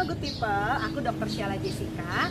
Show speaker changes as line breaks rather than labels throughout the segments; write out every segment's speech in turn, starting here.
Halo Good People, aku Dr. Sheila Jessica.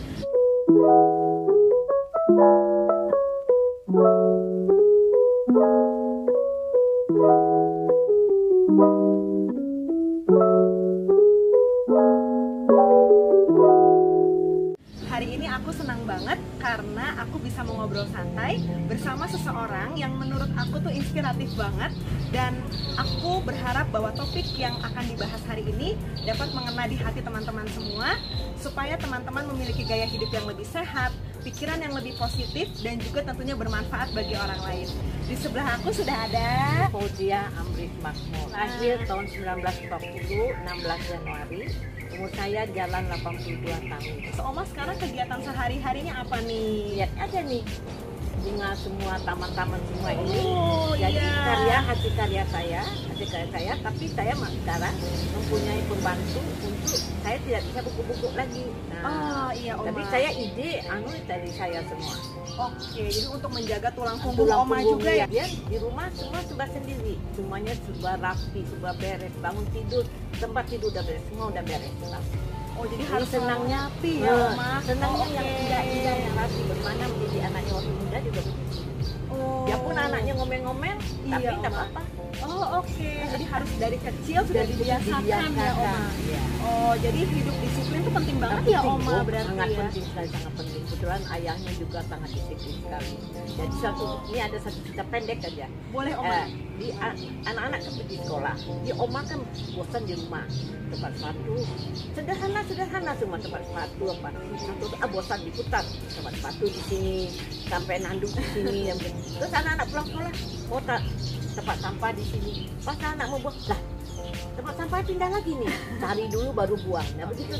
Hari ini aku senang banget karena aku bisa mengobrol santai bersama seseorang yang menurut aku tuh inspiratif banget. Dan aku berharap bahwa topik yang akan dibahas hari ini dapat mengena di hati teman-teman semua, supaya teman-teman memiliki gaya hidup yang lebih sehat, pikiran yang lebih positif, dan juga tentunya bermanfaat bagi orang lain. Di sebelah aku sudah ada
Fauzia Amris Makmur, lahir tahun 1940, 16 Januari. Umur saya jalan 82 tahun.
So, Oma sekarang kegiatan sehari-harinya apa nih?
Lihat aja nih, bunga semua, taman-taman semua ini.
Oh,
Jadi
iya.
hasil karya saya, tapi saya sekarang mempunyai pembantu untuk saya tidak bisa buku-buku lagi.
Oh iya Oma.
Tapi saya ide dari saya semua.
Oke, jadi untuk menjaga tulang punggung Oma juga ya?
Dia di rumah semua serba sendiri, semuanya serba rapi, serba beres, bangun tidur, tempat tidur udah beres, semua udah beres.
Oh jadi harus senangnya rapi ya
Nah,
Oma?
senangnya
Oh,
yang tidak yang rapi, bagaimana menjadi anaknya waktu muda juga begitu.
Oh.
Ya pun anaknya ngomel-ngomel,
Iya,
tapi tidak
Oma.
apa-apa.
Oh oke, jadi harus dari kecil sudah dibiasakan ya Oma?
Iya.
Oh jadi hidup disiplin itu penting banget ya Oma berarti
sangat
ya?
penting sekali, sangat penting. Kebetulan ayahnya juga sangat disiplin sekali. Jadi ini ada satu cerita pendek aja.
Boleh Oma?
Di anak-anak kan pergi sekolah, di oma kan bosan di rumah, tempat sepatu sederhana semua, tempat sepatu apa satu bosan diputar tempat sepatu di sini sampai nanduk di sini. Terus anak-anak pulang sekolah mau tempat sampah di sini, pas anak mau buang lah tempat sampah pindah lagi nih, cari dulu baru buang. Nah begitu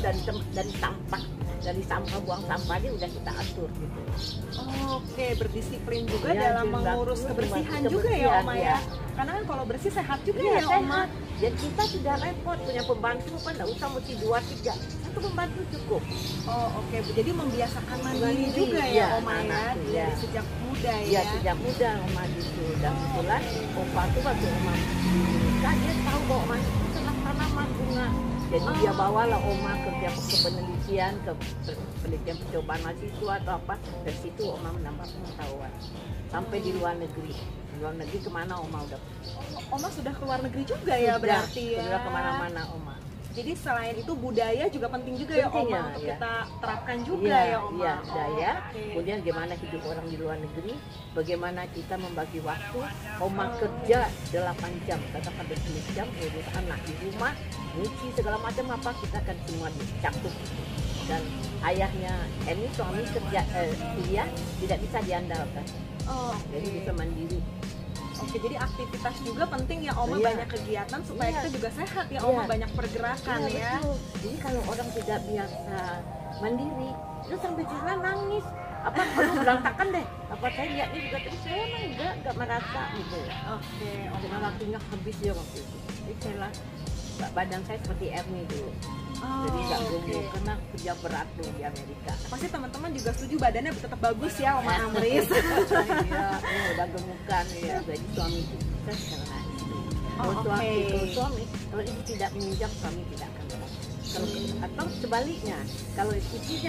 dari sampah buang sampah dia udah kita atur gitu.
Oke, berdisiplin juga
Ya,
dalam mengurus kebersihan juga ya Oma ya? Karena kan kalau bersih sehat juga ya Oma?
Dan kita sudah repot punya pembantu apa nggak usah mesti 2-3, satu pembantu cukup.
Oh oke, jadi membiasakan mandiri juga ya Oma ya? Dari sejak muda ya?
Ya sejak muda Oma gitu. Dan kebetulan Opa tuh waktu Oma nikah dia tahu bahwa Oma itu senang tanaman bunga. Jadi dia bawalah Oma kerja ke penelitian, ke penelitian percobaan mahasiswa atau apa. Dari situ Oma menambah pengetahuan. Sampai di luar negeri. Di luar negeri kemana Oma udah.
Oma sudah keluar negeri juga ya berarti ya?
Sudah kemana-mana Oma.
Jadi selain itu budaya juga penting juga ya
Penting
Oma
ya,
untuk
ya.
kita terapkan juga ya Oma?
Iya, budaya.
Oke.
Kemudian gimana hidup orang di luar negeri, bagaimana kita membagi waktu. Oma kerja 8 jam, katakan 10 jam, urus anak di rumah, nyuci segala macam apa kita kan semua dicampur. Dan ayahnya ini suami kerja kuliah tidak bisa diandalkan,
Oh,
jadi bisa mandiri.
Oke, jadi aktivitas juga penting ya Oma,
Iya.
banyak kegiatan supaya
Iya.
kita juga sehat ya
Iya.
Oma, banyak pergerakan
Iya,
ya.
betul. Jadi kalau orang tidak biasa mandiri, itu sampai jalan nangis. Apa perlu berantakan deh? Apa saya lihatnya juga terus saya mah enggak merasa gitu.
Oke,
Karena
Oma.
waktunya habis ya waktu itu. Jadi saya lah, badan saya seperti Ernie dulu.
Oh,
Jadi nggak
oke.
gemuk karena kerja berat tuh di Amerika.
Pasti teman-teman juga setuju badannya tetap bagus ya Oma Amris.
Iya, udah gemukan ya. Jadi suami itu sukses karena itu. Kalau
Oh,
suami,
oke.
kalau suami, kalau itu tidak menunjang, suami tidak akan berangkat. Kalau atau sebaliknya, kalau istrinya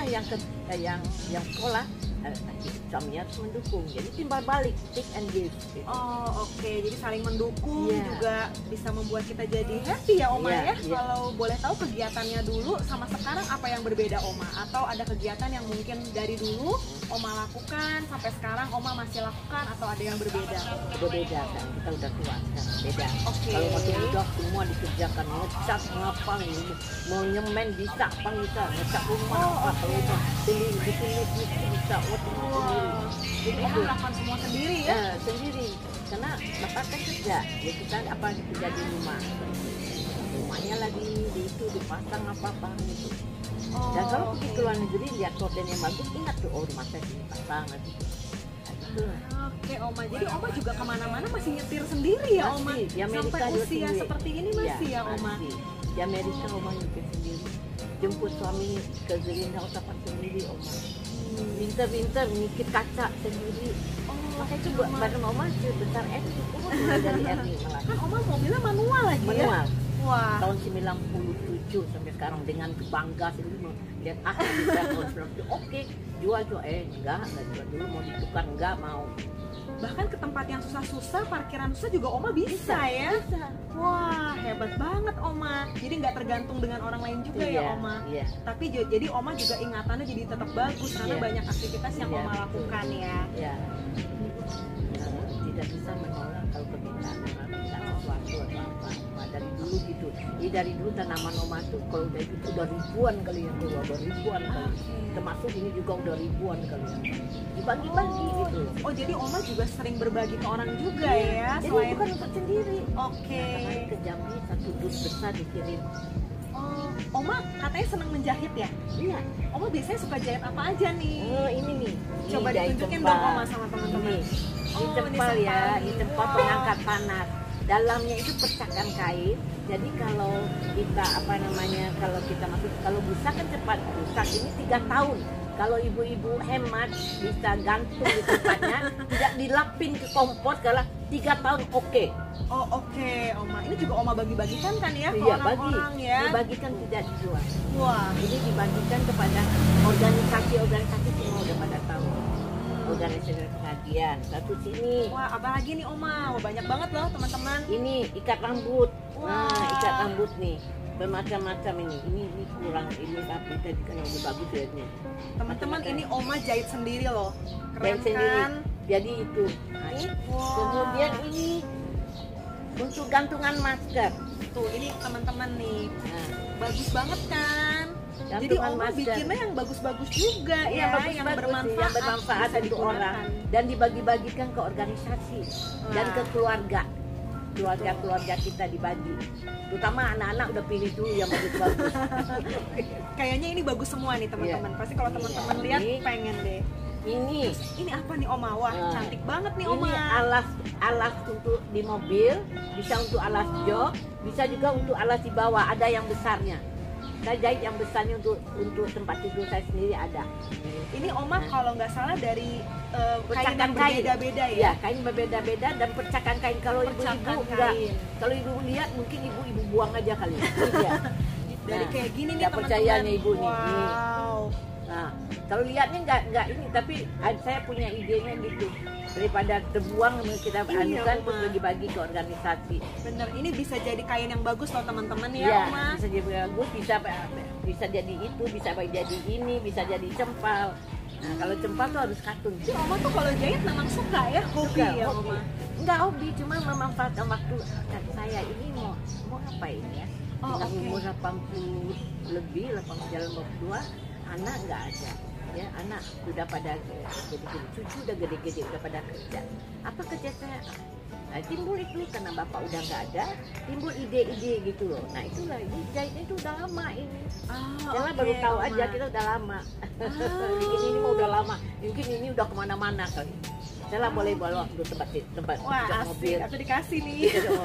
yang sekolah, suaminya harus mendukung. Jadi timbal balik, take and give. Gitu.
Oh oke, jadi saling mendukung
Iya.
juga bisa membuat kita jadi happy ya Oma
Iya,
ya.
iya.
Kalau boleh tahu kegiatannya dulu sama sekarang apa yang berbeda Oma? Atau ada kegiatan yang mungkin dari dulu Oma lakukan sampai sekarang Oma masih lakukan atau ada yang berbeda?
Berbeda kan, kita udah tua kan, beda.
Oke.
Kalau waktu muda semua dikerjakan, ngecat ngapa mau nyemen bisa, apa bisa, ngecat rumah apa, kalau itu beli bikin bisa, waktu sendiri.
Jadi Oma melakukan semua sendiri ya?
Sendiri, karena bapak kan kerja, ya kita apa kerja di rumah, rumahnya lagi di itu dipasang apa gitu. Dan kalau pergi ke luar negeri lihat korden yang bagus, ingat tuh oh rumah saya dipasang gitu. Nah, gitu.
Oke Oma, jadi Oma juga kemana-mana masih nyetir sendiri ya Oma?
Masih, di Amerika
Sampai
juga
usia
sendiri.
seperti ini masih ya Oma?
Masih. Di Amerika Oma nyetir sendiri. Jemput suami ke Greenhouse tempat sendiri Oma. Winter ngikit kaca sendiri. Makanya itu badan Oma sebesar Ernie. Mulai dari Ernie malah.
Kan Oma mobilnya manual lagi ya?
Manual.
Wah.
tahun 97 sampai sekarang dengan bangga sendiri lihat bisa tahun 97. Oke, jual enggak jual dulu, mau ditukar enggak mau.
Bahkan ke tempat yang susah-susah, parkiran susah juga Oma bisa ya?
Bisa.
Wah, hebat banget Oma. Jadi nggak tergantung dengan orang lain juga ya Oma.
Iya.
Tapi jadi Oma juga ingatannya jadi tetap bagus karena
Iya.
banyak aktivitas yang
Iya,
Oma
betul.
lakukan ya.
Ya. Tidak bisa menolak kalau permintaan orang minta sesuatu atau apa. Nah, dari dulu gitu. Jadi dari dulu tanaman Oma tuh kalau udah gitu udah ribuan kali yang keluar, udah ribuan kali. Termasuk ini juga udah ribuan kali yang dibagi-bagi gitu.
Oh, jadi Oma juga sering berbagi ke orang juga
Iya.
ya?
Jadi
Selain
bukan untuk sendiri.
Oke.
Kemarin ke Jambi satu dus besar dikirim.
Oh, Oma katanya senang menjahit ya?
Iya.
Oma biasanya suka jahit apa aja nih?
Ini nih.
Coba
Ini dari
ditunjukin
tempat.
dong Oma sama teman-teman.
Ini.
Oh,
Di tempal
ini
ya,
sempal
di
nih.
tempat
Wah.
pengangkat panas. Dalamnya itu percakan kain. Jadi kalau kita kalau kita masuk, kalau busa kan cepat rusak. Ini 3 tahun. Kalau ibu-ibu hemat bisa gantung di tempatnya, tidak dilapin ke kompos kalau 3 tahun oke.
Oh, oke, Oma. Ini juga Oma bagi-bagikan kan ya ke
Iya, bagi.
orang-orang ya?
Dibagikan tidak dijual.
Wah.
Ini dibagikan kepada organisasi semua udah pada tahu. Organisasi pengajian satu sini.
Wah, apa lagi nih Oma? Wah, banyak banget loh teman-teman.
Ini ikat rambut.
Wah.
Nah, ikat rambut nih bermacam-macam ini kurang ini tapi tadi kan lebih bagus lihatnya.
Teman-teman, ini Oma jahit sendiri loh. Keren
Jahit sendiri.
kan?
Jadi itu. Nah, ini.
Wah.
Kemudian ini untuk gantungan masker.
Tuh, ini teman-teman nih.
Nah,
Bagus banget kan? Jadi
gantungan
Oma
masker.
bikinnya yang bagus-bagus juga
Iya,
ya,
bagus-bagus,
yang bermanfaat,
yang bermanfaat
bisa
untuk
digunakan.
orang dan dibagi-bagikan ke organisasi dan
Wah.
ke keluarga kita dibagi, terutama anak-anak udah pilih dulu yang bagus-bagus.
Kayaknya ini bagus semua nih teman-teman. Pasti kalau teman-teman lihat
Ini-
pengen deh.
Ini
Ini apa nih Oma? Wah,
Nah,
cantik banget nih
ini
Oma.
alas untuk di mobil, bisa untuk alas jok, bisa juga untuk alas di bawah, ada yang besarnya. Saya jahit yang besarnya untuk tempat tidur saya sendiri ada.
Ini Oma
Nah.
kalau nggak salah dari kain
Percakan
yang
kain.
berbeda-beda ya.
Ya, kain berbeda-beda dan percakan kain. Kalau
Percakan
ibu-ibu enggak,
kain.
kalau ibu lihat mungkin ibu buang aja kali. Ini dia.
Dari
Nah,
kayak gini nih
nggak
teman-teman.
percaya nih ibu nih. Nih.
Wow.
Nah, kalau lihatnya enggak ini, tapi saya punya idenya gitu. Daripada terbuang kita
Iya,
anukan
Oma.
terus bagi-bagi ke organisasi.
Bener, ini bisa jadi kain yang bagus loh teman-teman ya
Iya,
Oma.
bisa jadi bagus, bisa jadi itu, bisa jadi ini, bisa jadi cempal. Nah, kalau cempal tuh harus katun.
Jadi Oma tuh kalau jahit memang suka ya, hobi
Suka,
ya
hobi.
Oma.
Enggak hobi, cuma memanfaatkan waktu saya ini mau apa ini ya.
Oh,
Dengan
oke.
umur 80 lebih, 80 jalan 82, anak nggak ada. Ya, anak udah pada gede-gede, cucu udah gede-gede, udah pada kerja. Apa kerja saya? Nah, timbul itu karena bapak udah nggak ada, timbul ide-ide gitu loh. Nah itulah, ini jahitnya itu udah lama ini. Saya
Oke,
baru tahu
Oma.
aja kita udah lama. Ini mau udah lama. Mungkin ini udah kemana-mana kali. Saya boleh bawa untuk tempat
Wah,
jok mobil.
asik, aku dikasih nih.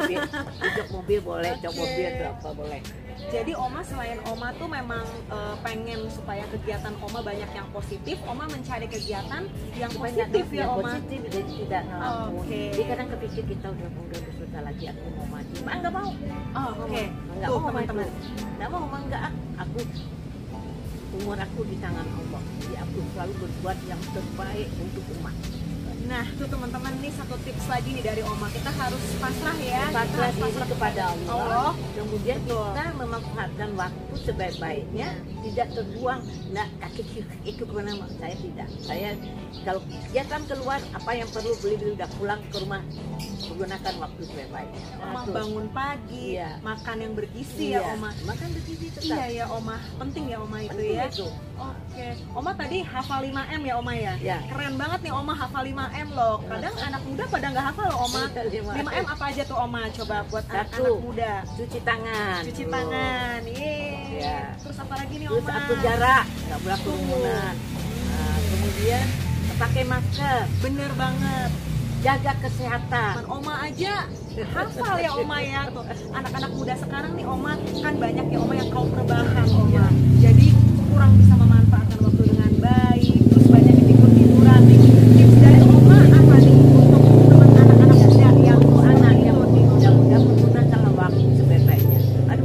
Jok mobil boleh, jok
Oke.
mobil berapa boleh.
Jadi Oma selain Oma tuh memang pengen supaya kegiatan Oma banyak yang positif, Oma mencari kegiatan yang positif ya
yang
Oma.
positif jadi tidak ngelamun.
Oke.
Jadi kadang kepikir kita udah besar lagi aku mau mati. Mak nggak mau.
Oh, oke.
Nggak
Tuh
mau
teman-teman.
Nggak mau Mak, nggak. Aku umur aku di tangan Allah. Jadi aku selalu berbuat yang terbaik untuk umat.
Nah, tuh teman-teman nih satu tips lagi nih dari Oma. Kita harus pasrah ya. Kita
Pasrah
harus
diri kepada Allah.
Allah.
Kemudian
Betul.
kita memanfaatkan waktu sebaik-baiknya, tidak terbuang. Nah, kaki itu kemana? Saya tidak. Saya kalau kegiatan keluar, apa yang perlu beli udah pulang ke rumah, menggunakan waktu sebaik-baiknya.
Oma
Terus.
bangun pagi,
Iya.
makan yang bergizi
Iya,
ya Oma.
makan bergizi tetap.
Iya ya Oma, penting ya Oma itu
Penting
ya.
itu.
Oke, Oma tadi hafal 5M ya Oma ya?
Ya.
Keren banget nih Oma hafal 5M loh. Kadang anak muda pada nggak hafal loh Oma.
5M.
5M apa aja tuh Oma? Coba buat
Satu.
anak-anak muda.
Cuci tangan.
Cuci
Tuh.
tangan, yeay.
Iya.
Terus apa lagi nih
Terus
Oma?
atur jarak, nggak boleh kerumunan. Nah, kemudian pakai masker,
Bener banget.
jaga kesehatan.
Teman Oma aja hafal ya Oma ya. Tuh, anak-anak muda sekarang nih Oma kan banyak ya Oma yang kaum rebahan Oma.
Iya.
Jadi kurang bisa memanfaatkan waktu dengan baik. Terus banyak yang tidur-tiduran nih. Tips dari Oma apa nih untuk teman anak-anak muda yang
Untuk anak yang
tidur-tidur?
muda-muda menggunakan waktu sebaik-baiknya.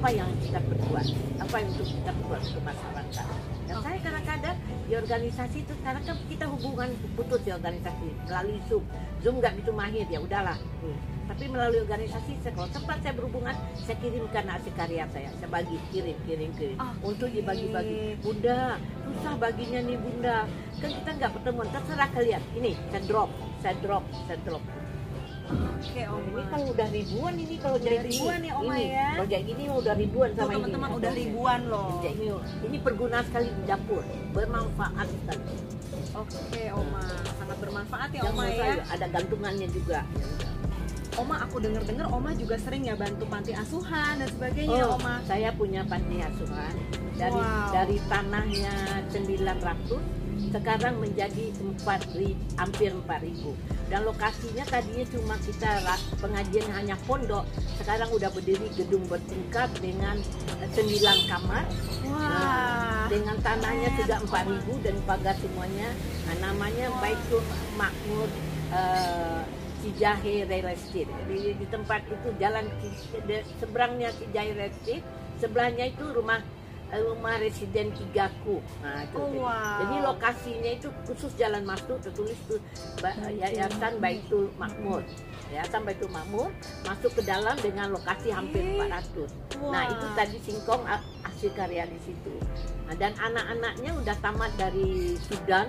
apa yang kita perbuat, apa yang untuk kita perbuat untuk masyarakat. Dan saya kadang-kadang di organisasi itu, karena kan kita hubungan putus di organisasi melalui Zoom nggak gitu mahir, ya udahlah. Tapi melalui organisasi, kalau sempat saya berhubungan, saya kirimkan hasil karya saya bagi, kirim. Untuk dibagi-bagi. Bunda, susah baginya nih Bunda. Kan kita nggak pertemuan, terserah kalian. Ini, saya drop.
Oke, Oma.
Ini kan udah ribuan ini kalau
Udah
jadi
ribuan
ini.
ya, Oma,
Ini,
ya.
kalau jadi gini udah ribuan
Tuh,
sama ini.
teman-teman udah ribuan loh.
Ini berguna sekali di dapur, bermanfaat sekali.
Oke, Oma, sangat bermanfaat ya,
Yang
Oma
menurut
ya.
saya ada gantungannya juga.
Oma, aku dengar Oma juga sering ya bantu panti asuhan dan sebagainya,
Oh,
Oma.
saya punya panti asuhan
Wow.
dari tanahnya 900 sekarang menjadi hampir 4.000. Dan lokasinya tadinya cuma kita pengajian hanya pondok, sekarang udah berdiri gedung bertingkat dengan 9 kamar.
Wah.
Dengan tanahnya
keren,
sudah
Oma.
4.000 dan pagar semuanya. Nah, namanya
Wah.
Baitul Makmur Cijahe Real Estate. Di tempat itu jalan seberangnya Cijahe Real Estate, sebelahnya itu rumah residen Kigaku. Nah, itu.
Oh, wow.
Jadi lokasinya itu khusus jalan masuk tertulis tuh Yayasan Baitul Makmur. Yayasan Baitul Makmur masuk ke dalam dengan lokasi hampir 400. Nah, itu tadi singkong hasil karya di situ. Nah, dan anak-anaknya udah tamat dari Sudan.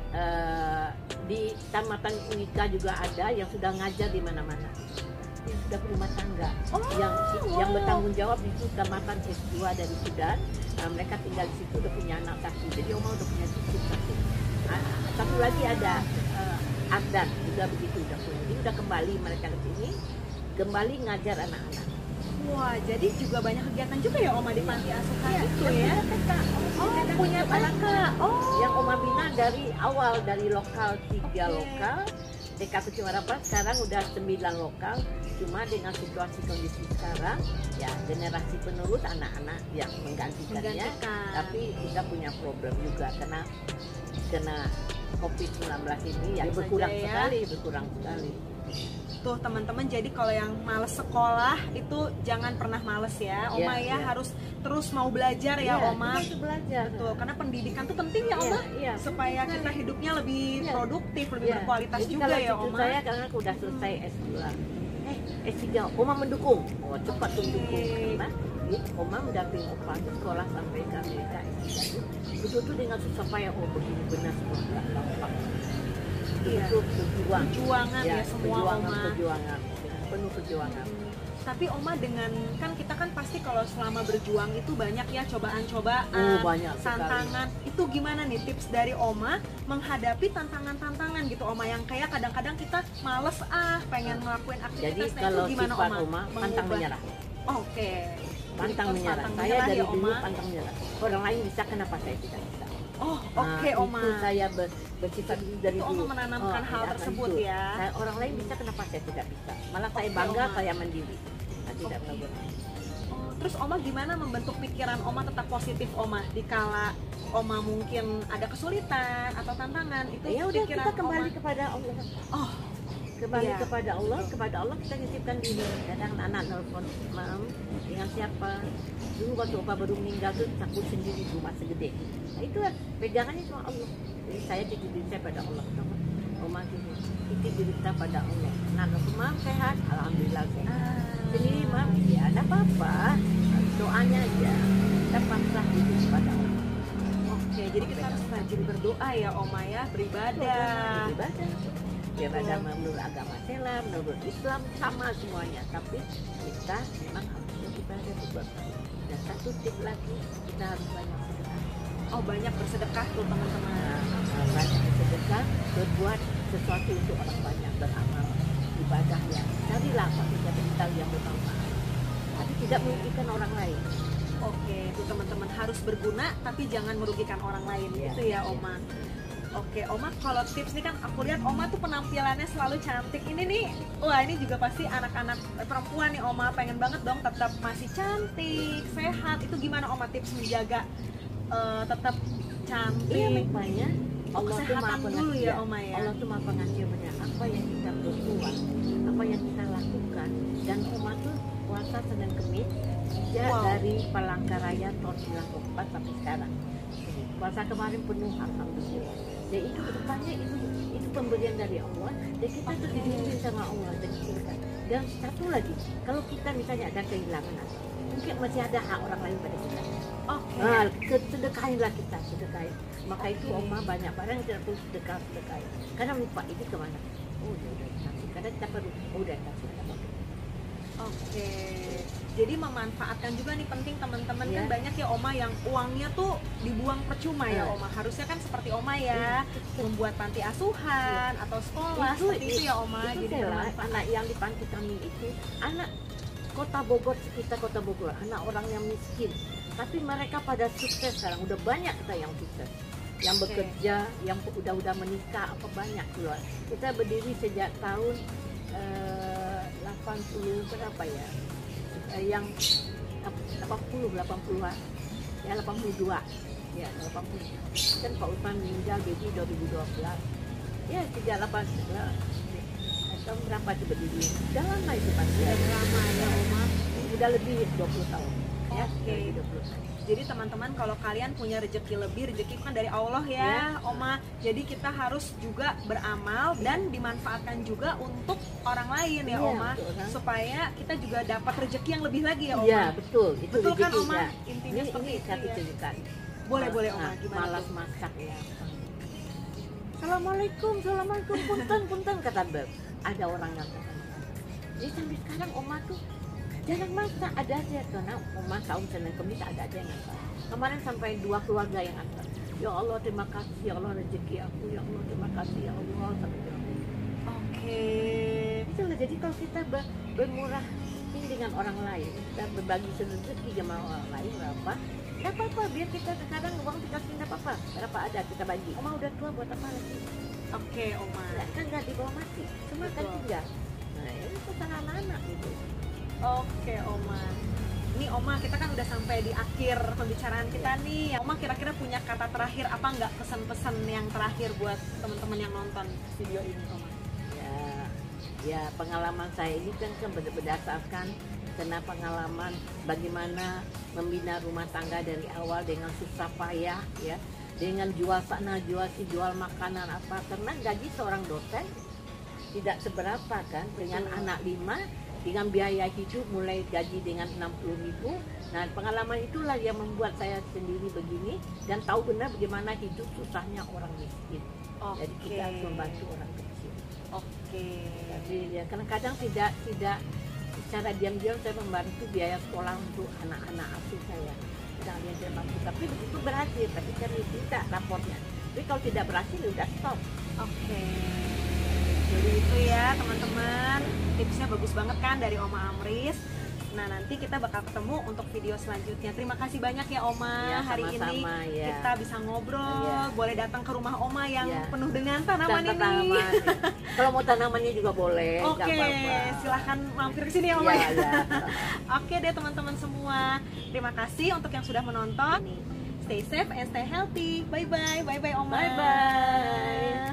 Di Kecamatan Unika juga ada yang sudah ngajar di mana-mana, yang sudah berumah tangga, yang bertanggung jawab di Kecamatan S2 dari Sudan. Mereka tinggal di situ, udah punya anak satu, jadi Oma udah punya cucu satu. Satu lagi ada Ardan juga begitu, udah punya, jadi udah kembali mereka ke sini, kembali ngajar anak-anak.
Wah, jadi juga banyak kegiatan juga ya Oma di panti asuhan itu ya. Punya
kakak.
Oh.
Yang Oma bina dari awal, dari lokal 3
Oke.
lokal, TK Kecamatan sekarang udah 9 lokal. Cuma dengan situasi kondisi sekarang, ya generasi penerus anak-anak yang menggantikannya. Tapi kita punya problem juga karena COVID-19 ini ya berkurang sekali.
Tuh teman-teman, jadi kalau yang males sekolah itu jangan pernah males ya Oma ya. Harus terus mau belajar ya Oma.
Harus belajar.
Betul, karena pendidikan tuh penting ya Oma. Supaya kita hidupnya lebih produktif, lebih berkualitas
jadi
juga ya Oma.
Saya karena aku udah selesai S2. S3 Oma mendukung. Cepat mendukung. Karena Oma mendampingi Opa sekolah sampai ke Amerika S3 betul-betul dengan susah payah. Begini benar semua gampang. Itu perjuangan ya semua Oma. Perjuangan, penuh perjuangan.
Tapi Oma dengan kan kita kan pasti kalau selama berjuang itu banyak ya cobaan-cobaan, tantangan. Itu gimana nih tips dari Oma menghadapi tantangan-tantangan gitu Oma, yang kayak kadang-kadang kita males pengen ngelakuin aktivitas.
Jadi
itu
kalau
gimana
sifat
Oma?
pantang menyerah.
Oke.
Pantang menyerah. Saya dari dulu pantang menyerah. Orang lain bisa, kenapa saya tidak bisa?
Oke, Oma.
Itu saya bersifat dari dulu.
Oma menanamkan hal tersebut
itu.
ya.
Orang lain bisa, kenapa saya tidak bisa? Malah saya bangga,
Oma.
saya mandiri. Saya tidak pernah.
Terus Oma gimana membentuk pikiran Oma tetap positif Oma dikala Oma mungkin ada kesulitan atau tantangan? Itu
Ya udah,
pikiran
kita kembali
Oma.
kepada Allah. Kembali kepada Allah kita titipkan diri. Kadang anak nelfon, "Mam, dengan siapa?" Dulu waktu Opa baru meninggal tuh takut sendiri di rumah segede. Nah, itu pegangannya cuma Allah. Jadi saya titip diri saya pada Allah. Oma titip diri kita pada Allah. Nah, Mam sehat, alhamdulillah sehat. Sendiri Mam, ya ada apa-apa. Doanya aja. Kita pasrah diri kepada Allah.
Oke, jadi kita harus rajin berdoa ya Oma ya, beribadah.
Beribadah menurut agama Islam, menurut Islam sama semuanya. Tapi kita memang harus beribadah betul. Dan satu tip lagi, kita harus banyak sedekah.
Banyak bersedekah tuh teman-teman.
Banyak bersedekah, berbuat sesuatu untuk orang banyak, beramal, ibadah ya. Carilah apa kita yang bermanfaat, tapi tidak merugikan orang lain.
Oke, itu teman-teman harus berguna tapi jangan merugikan orang lain. Itu ya Oma. Oke, Oma kalau tips nih kan aku lihat Oma tuh penampilannya selalu cantik. Ini nih, wah ini juga pasti anak-anak perempuan nih Oma pengen banget dong tetap masih cantik, sehat. Itu gimana Oma tips menjaga tetap cantik?
Iya, makanya Allah tuh
Kesehatan
maha
dulu
pengasih.
ya Oma ya.
Allah tuh maha pengasih banyak. Apa yang kita perbuat, apa yang kita lakukan. Dan Oma tuh puasa Senin Kemis, sejak dari Palangkaraya tahun 94 sampai sekarang. Puasa kemarin penuh, alhamdulillah. Dan itu kedepannya itu pemberian dari Allah, dan kita tuh dibimbing sama Allah dan diberikan. Dan satu lagi, kalau kita misalnya ada kehilangan, mungkin masih ada hak orang lain pada kita. Nah, sedekahinlah kita, sedekahin. Maka itu Oma banyak barang tidak perlu sedekahin. Karena lupa ini kemana? Oh, udah kasih. Kadang kita perlu, udah kasih.
Oke. Jadi memanfaatkan juga nih penting teman-teman,
Ya.
kan banyak ya Oma yang uangnya tuh dibuang percuma ya Oma. Harusnya kan seperti Oma ya, membuat panti asuhan atau sekolah seperti itu ya Oma.
Itu
Jadi
lah, anak yang di panti kami itu anak kota Bogor, sekitar kota Bogor, anak orang yang miskin. Tapi mereka pada sukses sekarang, udah banyak kita yang sukses. Yang bekerja, yang udah menikah, apa banyak keluar. Kita berdiri sejak tahun 80 berapa ya? Yang 80-an. Ya 82. Ya 80. Kan Pak Usman meninggal di 2012. Ya sejak 80. Tahun berapa itu berdiri? Udah lama itu pasti.
Udah lama ya Oma.
Udah lebih 20 tahun. Ya,
Oke.
20 tahun.
Jadi teman-teman kalau kalian punya rezeki lebih, rezeki kan dari Allah ya, Oma. Jadi kita harus juga beramal dan dimanfaatkan juga untuk orang lain ya,
Iya,
Oma,
betul.
supaya kita juga dapat rezeki yang lebih lagi ya, Oma.
Iya, betul. Itu
Betul kan,
rezeki,
Oma?
ya.
Intinya seperti
ini
itu
satu
ya.
cerita.
Boleh Oma,
Nah,
gimana
malas
tuh?
masak ya. Assalamualaikum, punten kata Beb. Ada orang yang kata. Jadi sampai sekarang Oma tuh jarang masak, ada aja karena Oma tahun Senin Kemis ada aja yang masak. Kemarin sampai 2 keluarga yang antar. Ya Allah terima kasih, ya Allah rezeki aku, ya Allah terima kasih, ya Allah sampai bilang.
Oke.
Itulah, jadi kalau kita bermurah ini dengan orang lain, kita berbagi rezeki sama orang lain berapa, nggak apa-apa, biar kita sekarang uang dikasih nggak apa-apa, berapa ada kita bagi. Oma udah tua buat apa lagi?
Oke, Oma.
Ya, kan nggak dibawa mati, semua kan
Betul.
tinggal. Nah ini pesan anak-anak gitu.
Oke, Oma. Ini Oma, kita kan udah sampai di akhir pembicaraan kita nih. Oma kira-kira punya kata terakhir apa nggak, pesan-pesan yang terakhir buat teman-teman yang nonton video ini, Oma?
Ya pengalaman saya ini kan berdasarkan karena pengalaman bagaimana membina rumah tangga dari awal dengan susah payah ya, dengan jual sana jual si, jual makanan apa, karena gaji seorang dosen tidak seberapa kan, dengan anak 5, dengan biaya hidup mulai gaji dengan 60.000. Nah pengalaman itulah yang membuat saya sendiri begini dan tahu benar bagaimana hidup susahnya orang miskin. Jadi kita harus membantu orang kecil.
Oke.
Tapi ya kadang-kadang tidak secara diam-diam saya membantu biaya sekolah untuk anak-anak asuh saya. Kadang dia saya bantu, tapi begitu berhasil, tapi kami tidak rapornya. Tapi kalau tidak berhasil udah stop.
Oke. Jadi itu ya teman-teman, tipsnya bagus banget kan dari Oma Amris. Nah nanti kita bakal ketemu untuk video selanjutnya. Terima kasih banyak ya Oma,
Ya,
hari ini
sama-sama, ya.
kita bisa ngobrol.
Ya.
Boleh datang ke rumah Oma yang
Ya.
penuh dengan tanaman
Dan
ini.
tanaman, ya. Kalau mau tanamannya juga boleh. nggak
Oke,
apa-apa.
silahkan mampir ke sini ya Oma.
Ya, ya.
Oke deh teman-teman semua. Terima kasih untuk yang sudah menonton. Stay safe and stay healthy. Bye bye, bye bye Oma.
Bye bye.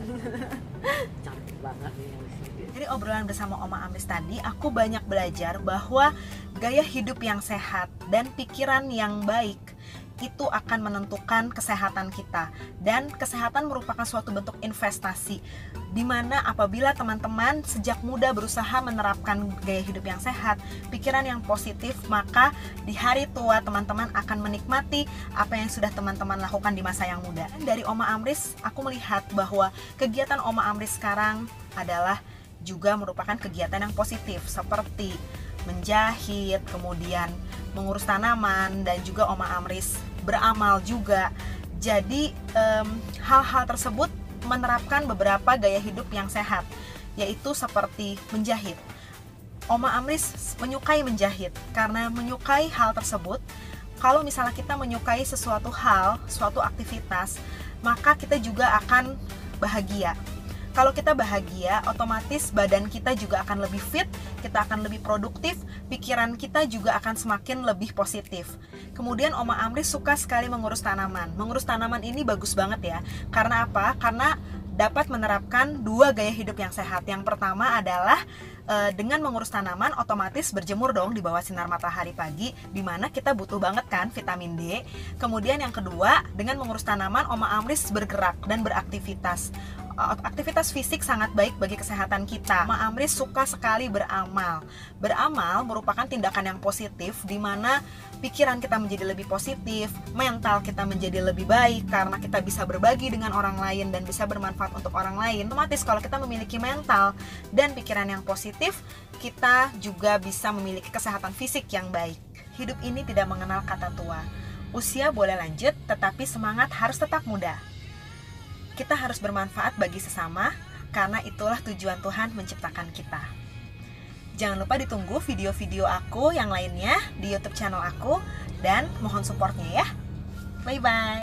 Cantik banget nih.
Dari obrolan bersama Oma Amris tadi, aku banyak belajar bahwa gaya hidup yang sehat dan pikiran yang baik itu akan menentukan kesehatan kita, dan kesehatan merupakan suatu bentuk investasi di mana apabila teman-teman sejak muda berusaha menerapkan gaya hidup yang sehat, pikiran yang positif, maka di hari tua teman-teman akan menikmati apa yang sudah teman-teman lakukan di masa yang muda. Dari Oma Amris, aku melihat bahwa kegiatan Oma Amris sekarang adalah juga merupakan kegiatan yang positif seperti menjahit, kemudian mengurus tanaman, dan juga Oma Amris beramal juga. Jadi hal-hal tersebut menerapkan beberapa gaya hidup yang sehat, yaitu seperti menjahit. Oma Amris menyukai menjahit karena menyukai hal tersebut. Kalau misalnya kita menyukai sesuatu hal, suatu aktivitas, maka kita juga akan bahagia. Kalau kita bahagia, otomatis badan kita juga akan lebih fit, kita akan lebih produktif, pikiran kita juga akan semakin lebih positif. Kemudian Oma Amris suka sekali mengurus tanaman. Mengurus tanaman ini bagus banget ya. Karena apa? Karena dapat menerapkan 2 gaya hidup yang sehat. Yang pertama adalah dengan mengurus tanaman, otomatis berjemur dong di bawah sinar matahari pagi, dimana kita butuh banget kan vitamin D. Kemudian yang kedua, dengan mengurus tanaman, Oma Amris bergerak dan beraktivitas. Aktivitas fisik sangat baik bagi kesehatan kita. Oma Amris suka sekali beramal. Beramal merupakan tindakan yang positif, di mana pikiran kita menjadi lebih positif, mental kita menjadi lebih baik karena kita bisa berbagi dengan orang lain dan bisa bermanfaat untuk orang lain. Otomatis kalau kita memiliki mental dan pikiran yang positif, kita juga bisa memiliki kesehatan fisik yang baik. Hidup ini tidak mengenal kata tua. Usia boleh lanjut, tetapi semangat harus tetap muda. Kita harus bermanfaat bagi sesama, karena itulah tujuan Tuhan menciptakan kita. Jangan lupa ditunggu video-video aku yang lainnya di YouTube channel aku, dan mohon supportnya ya. Bye-bye.